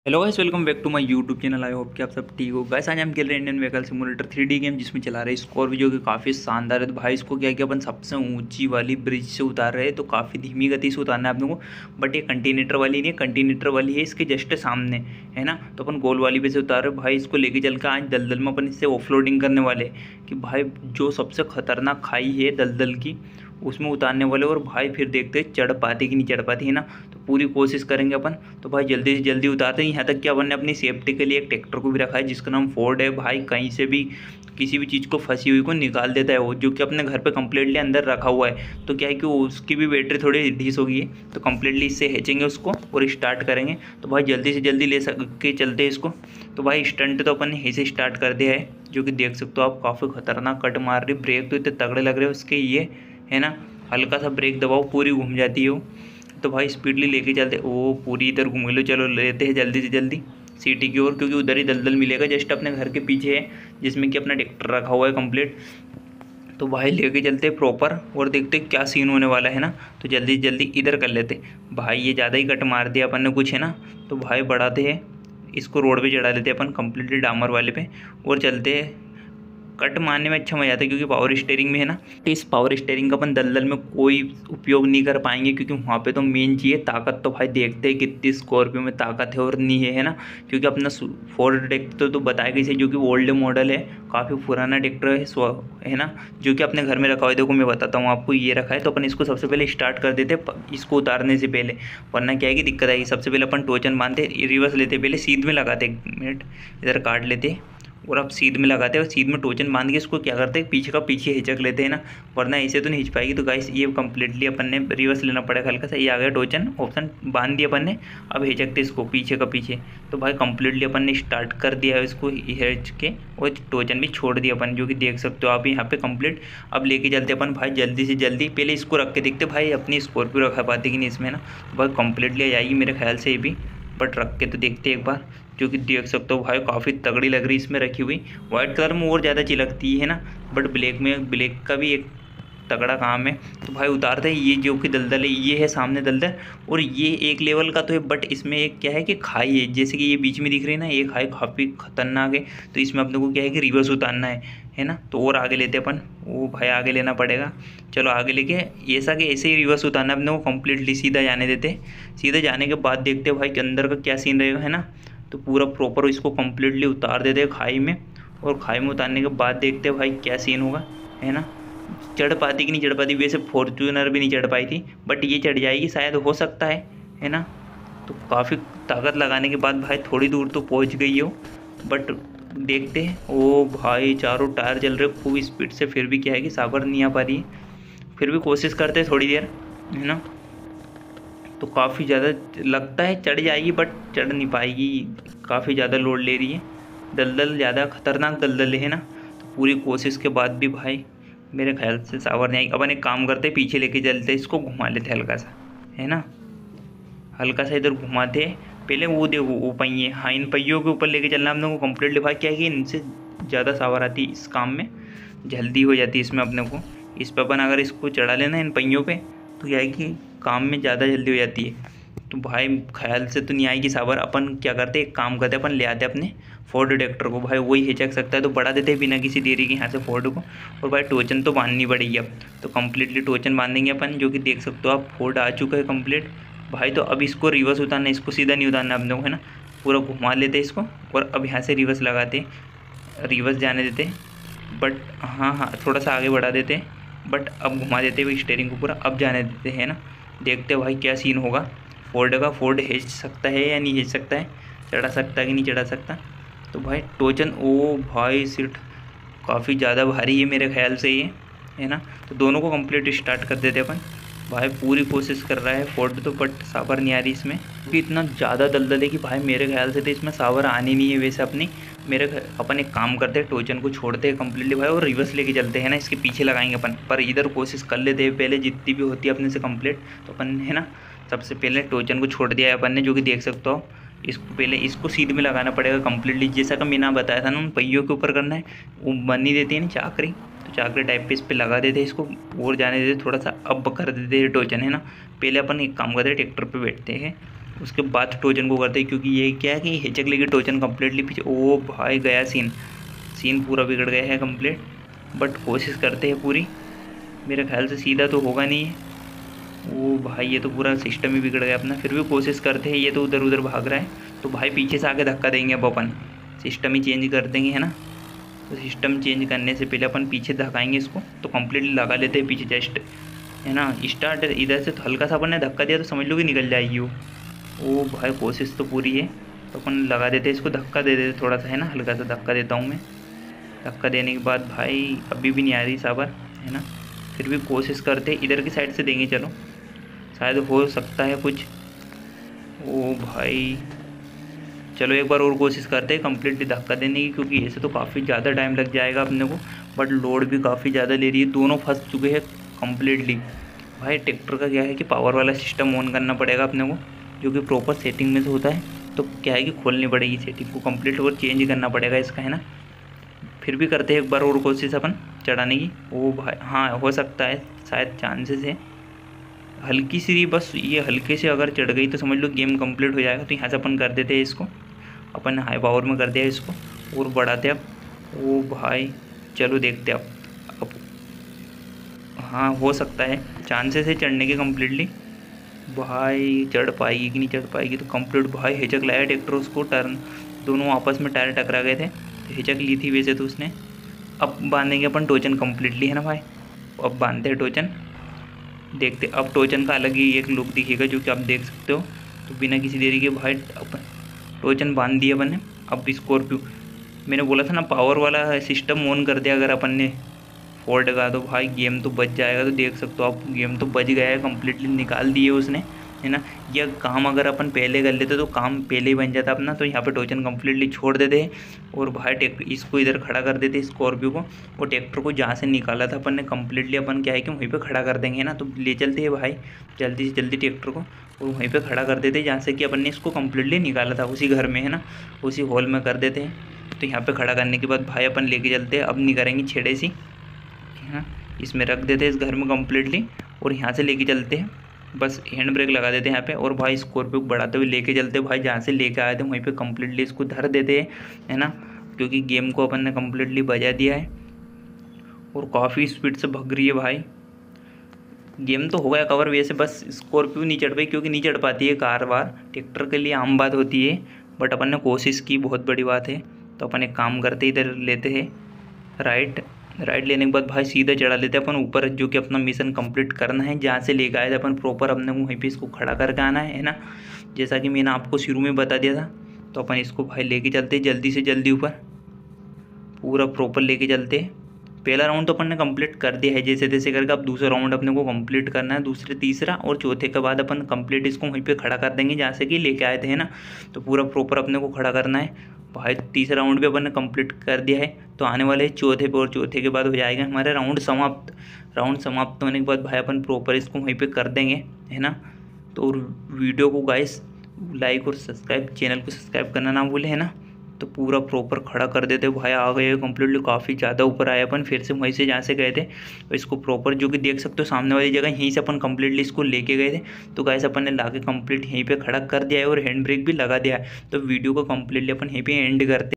Hello guys, welcome back to my YouTube channel. I hope कि आप सब ठीक हो। गाइस आज हम खेल रहे हैं Indian vehicle simulator 3D game, जिसमें चला रहे स्कॉर्पियो भी जो कि काफ़ी शानदार है। तो भाई इसको क्या किया अपन सबसे ऊंची वाली ब्रिज से उतार रहे हैं, तो काफ़ी धीमी गति से उतारना है आप लोगों को। बट ये कंटिनेटर वाली नहीं है, कंटिनेटर वाली है इसके जस्ट सामने, है ना। तो अपन गोल वाली पे से उतार रहे हैं भाई। इसको लेके चल के आज दलदल में अपन इससे ऑफलोडिंग करने वाले हैं कि भाई जो सबसे खतरनाक खाई है दलदल की, उसमें उतारने वाले। और भाई फिर देखते हैं चढ़ पाती कि नहीं चढ़ पाती, है ना। तो पूरी कोशिश करेंगे अपन। तो भाई जल्दी से जल्दी उतारते हैं। यहाँ तक कि अपन ने अपनी सेफ्टी के लिए एक ट्रैक्टर को भी रखा है जिसका नाम फोर्ड है। भाई कहीं से भी किसी भी चीज़ को फंसी हुई को निकाल देता है वो, जो कि अपने घर पे कम्प्लीटली अंदर रखा हुआ है। तो क्या है कि उसकी भी बैटरी थोड़ी ढीस हो गई है, तो कम्प्लीटली इससे हेचेंगे उसको और स्टार्ट करेंगे। तो भाई जल्दी से जल्दी ले के चलते हैं इसको। तो भाई स्टंट तो अपन ने ऐसे स्टार्ट कर दिया है, जो कि देख सकते हो आप। काफ़ी खतरनाक कट मार रही, ब्रेक तो इतने तगड़े लग रहे हैं उसके ये, है ना। हल्का सा ब्रेक दबाओ पूरी घूम जाती है वो। तो भाई स्पीडली लेके चलते। ओ पूरी इधर घूम लो, चलो लेते हैं जल्दी से जल्दी सिटी की ओर, क्योंकि उधर ही दलदल मिलेगा जस्ट अपने घर के पीछे है, जिसमें कि अपना ट्रैक्टर रखा हुआ है कंप्लीट। तो भाई लेके चलते प्रॉपर और देखते क्या सीन होने वाला है ना। तो जल्दी जल्दी इधर कर लेते। भाई ये ज़्यादा ही कट मार दिया अपन ने कुछ, है ना। तो भाई बढ़ाते हैं इसको, रोड पे चढ़ा लेते अपन कंप्लीटली डामर वाले पे और चलते हैं। कट मारने में अच्छा मजा आता है क्योंकि पावर स्टीयरिंग में, है ना। इस पावर स्टीयरिंग का अपन दलदल में कोई उपयोग नहीं कर पाएंगे, क्योंकि वहाँ पे तो मेन चाहिए ताकत। तो भाई देखते हैं कितनी स्कॉर्पियो में ताकत है और नहीं है ना। क्योंकि अपना फोर्ड ट्रैक्टर तो बताया गई से, जो कि ओल्ड मॉडल है, काफ़ी पुराना ट्रैक्टर है ना। जो कि अपने घर में रखा हुआ है। देखो मैं बताता हूँ आपको, ये रखा है। तो अपन इसको सबसे पहले स्टार्ट कर देते इसको उतारने से पहले, वरना क्या है कि दिक्कत आएगी। सबसे पहले अपन टोचन बांधते, रिवर्स लेते, पहले सीध में लगाते। 1 मिनट इधर काट लेते और अब सीध में लगाते हैं। और सीध में टोचन बांध के इसको क्या करते हैं, पीछे का पीछे हिचक लेते हैं ना, वरना ऐसे तो नहीं हिच पाएगी। तो गाइस ये कंप्लीटली अपन ने रिवर्स लेना पड़ेगा हल्का सा। ये आ गया टोचन ऑप्शन, बांध दिया अपन ने। अब हिचकते इसको पीछे का पीछे। तो भाई कंप्लीटली अपन ने स्टार्ट कर दिया है इसको हिच के, और टोचन भी छोड़ दिया अपन, जो कि देख सकते हो आप यहाँ पे कंप्लीट। अब लेके चलते अपन भाई जल्दी से जल्दी। पहले इसको रख के देखते भाई अपनी स्कॉर्पियो रखा पाती कि नहीं इसमें ना। भाई कंप्लीटली आ जाएगी मेरे ख्याल से ये भी, बट रख के तो देखते एक बार। जो कि देख सकते हो भाई काफ़ी तगड़ी लग रही इसमें रखी हुई। वाइट कलर में और ज़्यादा चिलकती है ना, बट ब्लैक में, ब्लैक का भी एक तगड़ा काम है। तो भाई उतारते हैं। ये जो कि दलदल है, ये है सामने दलदल, और ये एक लेवल का तो है, बट इसमें एक क्या है कि खाई है। जैसे कि ये बीच में दिख रही है ना, ये खाई काफ़ी खतरनाक है। तो इसमें अपने को क्या है कि रिवर्स उतारना है ना। तो और आगे लेते अपन, वो भाई आगे लेना पड़ेगा। चलो आगे लेके ऐसा कि ऐसे ही रिवर्स उतारना अपने को, कम्प्लीटली सीधा जाने देते। सीधे जाने के बाद देखते भाई कि अंदर का क्या सीन रहेगा, है ना। तो पूरा प्रॉपर इसको कम्प्लीटली उतार देते हैं खाई में। और खाई में उतारने के बाद देखते हैं भाई क्या सीन होगा, है ना। चढ़ पाती कि नहीं चढ़ पाती। वैसे फॉर्च्यूनर भी नहीं चढ़ पाई थी, बट ये चढ़ जाएगी शायद, हो सकता है ना। तो काफ़ी ताकत लगाने के बाद भाई थोड़ी दूर तो पहुंच गई हो, बट देखते हैं। ओ भाई चारों टायर जल रहे खूब स्पीड से, फिर भी क्या है कि साबर नहीं आ पा रही है। फिर भी कोशिश करते हैं थोड़ी देर, है ना। तो काफ़ी ज़्यादा लगता है चढ़ जाएगी, बट चढ़ नहीं पाएगी, काफ़ी ज़्यादा लोड ले रही है। दलदल ज़्यादा खतरनाक दलदल है ना। तो पूरी कोशिश के बाद भी भाई मेरे ख्याल से सावर नहीं आएगी। अपन एक काम करते, पीछे लेके चलते, इसको घुमा लेते हल्का सा, है ना। हल्का सा इधर घुमाते पहले। वो देखो वो पहिए, हाँ इन पहियों के ऊपर लेके चलना अपने को कम्प्लीटली। भाई क्या है कि इनसे ज़्यादा सावर आती है इस काम में, जल्दी हो जाती है इसमें अपने को। इस पर अपन अगर इसको चढ़ा लेना इन पहियों पे, तो क्या है कि काम में ज़्यादा जल्दी हो जाती है। तो भाई ख्याल से तो नहीं आएगी साबर। अपन क्या करते, एक काम करते, अपन ले आते अपने फोर्ड ट्रैक्टर को। भाई वही हिचक सकता है, तो बढ़ा देते बिना किसी देरी के यहाँ से फोर्ड को। और भाई टोचन तो बांधनी पड़ेगी अब। तो कम्प्लीटली टोचन बांधेंगे अपन, जो कि देख सकते हो आप फोर्ड आ चुका है कम्प्लीट भाई। तो अब इसको रिवर्स उतारना, इसको सीधा नहीं उतारना अपने को, है ना। पूरा घुमा लेते इसको, और अब यहाँ से रिवर्स लगाते, रिवर्स जाने देते। बट हाँ थोड़ा सा आगे बढ़ा देते, बट अब घुमा देते हुए स्टीयरिंग को पूरा, अब जाने देते हैं ना। देखते भाई क्या सीन होगा फोर्ड का। फोर्ड हिच सकता है या नहीं हिच सकता है, चढ़ा सकता है कि नहीं चढ़ा सकता। तो भाई टोचन, ओ भाई सीट काफ़ी ज़्यादा भारी है मेरे ख्याल से ये, है ना। तो दोनों को कंप्लीट स्टार्ट कर देते अपन। भाई पूरी कोशिश कर रहा है फोर्ड तो, बट सावर नहीं आ रही इसमें, क्योंकि इतना ज़्यादा दलदल है कि भाई मेरे ख्याल से तो इसमें सावर आनी नहीं है वैसे अपनी। अपन एक काम करते हैं, टोचन को छोड़ते हैं कम्प्लीटली भाई, और रिवर्स लेके चलते हैं ना, इसके पीछे लगाएंगे अपन। पर इधर कोशिश कर लेते हैं पहले, जितनी भी होती है अपने से कंप्लीट। तो अपन, है ना, सबसे पहले टोचन को छोड़ दिया है अपन ने, जो कि देख सकते हो। इसको पहले इसको सीध में लगाना पड़ेगा कम्प्लीटली, जैसा कि मैंने बताया था ना, उन पहियों के ऊपर करना है। वो बन नहीं देती है ना चाकरी, तो चाकरी टाइप पे इस पर लगा देते इसको, और जाने देते थोड़ा सा। अब कर देते टोचन, है ना। पहले अपन एक काम करते हैं, ट्रैक्टर पे बैठते हैं उसके बाद टोचन को करते हैं, क्योंकि ये क्या है कि हिचक लेके टोचन कम्प्लीटली पीछे। ओ भाई गया सीन, सीन पूरा बिगड़ गया है कम्प्लीट। बट कोशिश करते हैं पूरी, मेरे ख्याल से सीधा तो होगा नहीं है। ओ भाई ये तो पूरा सिस्टम ही बिगड़ गया अपना। फिर भी कोशिश करते हैं, ये तो उधर उधर भाग रहा है, तो भाई पीछे से आके धक्का देंगे अब अपन, सिस्टम ही चेंज कर देंगे, है ना। तो सिस्टम चेंज करने से पहले अपन पीछे धक्काएंगे इसको, तो कम्प्लीटली लगा लेते हैं पीछे जस्ट, है ना। स्टार्ट इधर से तो हल्का सा अपन ने धक्का दिया तो समझ लो कि निकल जाएगी वो। ओ भाई कोशिश तो पूरी है, तो अपन लगा देते हैं इसको, धक्का दे देते थोड़ा सा, है ना, हल्का सा धक्का देता हूँ मैं। धक्का देने के बाद भाई अभी भी नहीं आ रही साबर, है ना। फिर भी कोशिश करते इधर की साइड से देंगे, चलो शायद हो सकता है कुछ। ओ भाई चलो एक बार और कोशिश करते हैं कम्प्लीटली धक्का देने की, क्योंकि ऐसे तो काफ़ी ज़्यादा टाइम लग जाएगा अपने को। बट लोड भी काफ़ी ज़्यादा ले रही है, दोनों फंस चुके हैं कम्प्लीटली। भाई ट्रैक्टर का क्या है कि पावर वाला सिस्टम ऑन करना पड़ेगा अपने को, जो कि प्रॉपर सेटिंग में से होता है। तो क्या है कि खोलनी पड़ेगी सेटिंग को कम्प्लीट और चेंज करना पड़ेगा इसका, है ना। फिर भी करते हैं एक बार और कोशिश अपन चढ़ाने की। ओ भाई हाँ हो सकता है, शायद चांसेस है हल्की सी, बस ये हल्के से अगर चढ़ गई तो समझ लो गेम कंप्लीट हो जाएगा। तो यहाँ से अपन कर देते हैं इसको, अपन हाई पावर में कर दिया इसको और बढ़ाते अब। ओ भाई चलो देखते अब हाँ हो सकता है, चांसेस है चढ़ने के कम्प्लीटली। भाई चढ़ पाएगी कि नहीं चढ़ पाएगी, तो कंप्लीट भाई हिचक लाया ट्रैक्टर उसको, टर्न दोनों आपस में टायर टकरा गए थे, तो हिचक ली थी वैसे तो उसने। अब बांधेंगे अपन टोचन कम्प्लीटली, है ना भाई। अब बांधते हैं टोचन, देखते अब टोचन का अलग ही एक लुक दिखेगा, जो कि आप देख सकते हो। तो बिना किसी देरी के भाई अपन टोचन बांध दिया अपन ने। अब स्कॉर्पियो मैंने बोला था ना पावर वाला सिस्टम ऑन कर दिया अगर अपन ने फोर्ड का, तो भाई गेम तो बच जाएगा। तो देख सकते हो आप गेम तो बच गया है कम्प्लीटली, निकाल दिए उसने, है ना। यह काम अगर अपन पहले कर लेते तो काम पहले ही बन जाता अपना। तो यहाँ पे टोचन कम्प्लीटली छोड़ देते हैं और भाई इसको इधर खड़ा कर देते स्कॉर्पियो को, और ट्रैक्टर को जहाँ से निकाला था अपन ने कम्प्लीटली अपन क्या है कि वहीं पे खड़ा कर देंगे ना। तो ले चलते हैं भाई जल्दी से जल्दी ट्रैक्टर को, और वहीं पे खड़ा कर देते हैं जहाँ से कि अपन ने इसको कम्प्लीटली निकाला था, उसी घर में, है ना, उसी हॉल में कर देते हैं। तो यहाँ पे खड़ा करने के बाद भाई अपन लेके चलते हैं, अब नहीं करेंगे छेड़े सी, हाँ इसमें रख देते हैं इस घर में कम्प्लीटली, और यहाँ से लेके चलते हैं, बस हैंड ब्रेक लगा देते हैं यहाँ पे, और भाई स्कॉर्पियो को बढ़ाते हुए लेके चलते हैं भाई जहाँ से लेके आए थे वहीं पे कम्प्लीटली इसको धर देते हैं, है ना। क्योंकि गेम को अपन ने कम्प्लीटली बजा दिया है और काफ़ी स्पीड से भग रही है भाई। गेम तो हो गया कवर वैसे, बस स्कॉर्पियो नहीं चढ़ पाई, क्योंकि नहीं चढ़ पाती है कार वार, ट्रैक्टर के लिए आम बात होती है। बट अपन ने कोशिश की, बहुत बड़ी बात है। तो अपन एक काम करते इधर लेते हैं राइट लेने के बाद भाई सीधा चढ़ा लेते हैं अपन ऊपर, जो कि अपना मिशन कंप्लीट करना है। जहाँ से लेकर आए थे अपन प्रॉपर अपने को वहीं पे इसको खड़ा करके आना है ना, जैसा कि मैंने आपको शुरू में बता दिया था। तो अपन इसको भाई लेके चलते जल्दी से जल्दी ऊपर, पूरा प्रॉपर लेके चलते हैं। पहला राउंड तो अपन ने कंप्लीट कर दिया है जैसे तैसे करके, अब दूसरा राउंड अपने को कंप्लीट करना है, दूसरे तीसरा और चौथे के बाद अपन कंप्लीट इसको वहीं पे खड़ा कर देंगे जहाँ से कि लेके आए थे, है ना। तो पूरा प्रॉपर अपने को खड़ा करना है भाई। तीसरा राउंड भी अपन ने कंप्लीट कर दिया है, तो आने वाले चौथे पे, और चौथे के बाद हो जाएगा हमारा राउंड समाप्त। राउंड समाप्त होने के बाद भाई अपन प्रॉपर इसको वहीं पे कर देंगे, है ना। तो वीडियो को गाइस लाइक और सब्सक्राइब, चैनल को सब्सक्राइब करना ना भूले, है ना। तो पूरा प्रॉपर खड़ा कर देते भाई, आ गए कम्प्लीटली, काफ़ी ज़्यादा ऊपर आए अपन फिर से वहीं से जहाँ से गए थे। तो इसको प्रॉपर जो कि देख सकते हो सामने वाली जगह, यहीं से अपन कम्प्लीटली इसको लेके गए थे। तो गाइस अपन ने लाके कम्प्लीट यहीं पे खड़ा कर दिया है और हैंड ब्रेक भी लगा दिया है। तो वीडियो को कम्प्लीटली अपन यहीं पे एंड करते हैं।